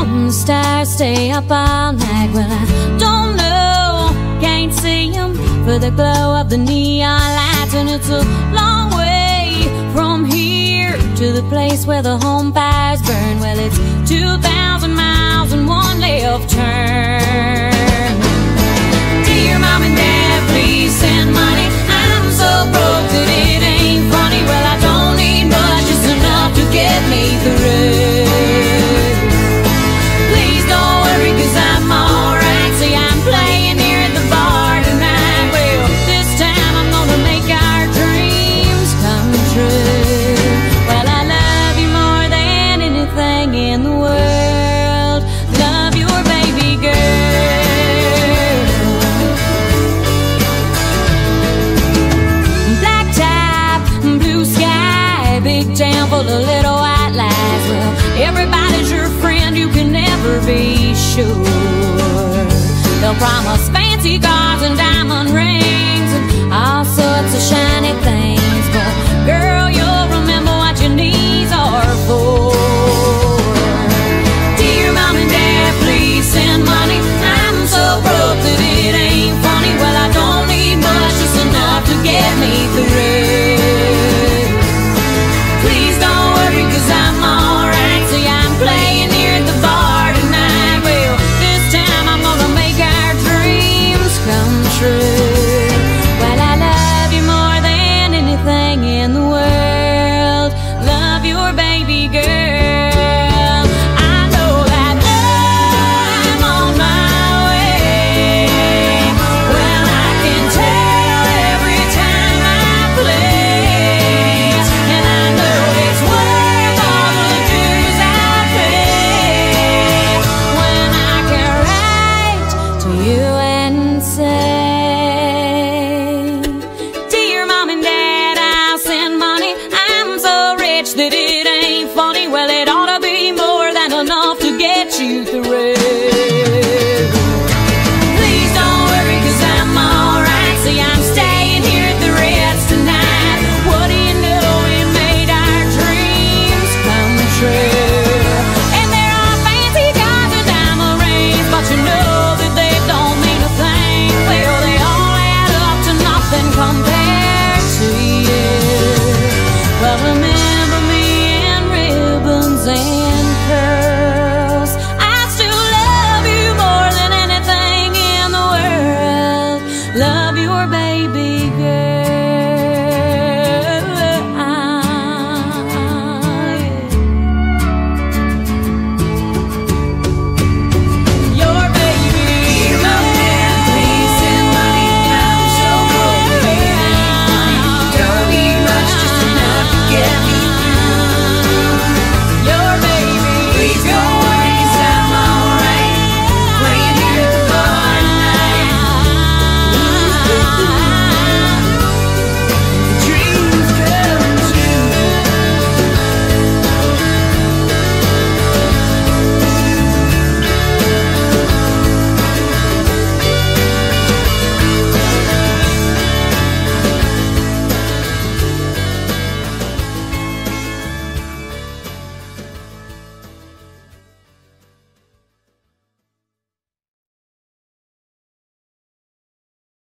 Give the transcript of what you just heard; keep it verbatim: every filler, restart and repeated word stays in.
on the stars, stay up all night. Well, I don't know, can't see them for the glow of the neon lights. And it's a long way from here to the place where the home fires burn. Well, it's two thousand miles and one left turn. Dear Mom and Dad, please send money. I'm so broke that it ain't funny. Well, I don't need much, just enough to get me through. Please don't worry, cause I'm alright. See, I'm playing here at the bar tonight. Well, this time I'm gonna make our dreams come true. Well, I love you more than anything in the world. Love your baby girl. Black top, blue sky, big town full of little white lies. Well, everybody's your friend, you can never be sure. They'll promise fancy cars and diamond rings and all sorts of shiny things, but girl, you'll remember what your knees are for. Dear Mom and Dad, please send money. I'm so broke that it ain't funny. Well, I don't need much, just enough to get me through. Please don't worry, cause I'm alright. See, I'm playing here at the bar tonight. Well, this time I'm gonna make our dreams come true. Well, I love you more than anything in the world. Love your baby girl. I know that I'm on my way. Well, I can tell every time I play, and I know it's worth all the dues I pay when I can write to you and say, Dear Mom and Dad, I'll send money. I'm so rich that it ain't funny. Well, it ought to be more than enough to get you through.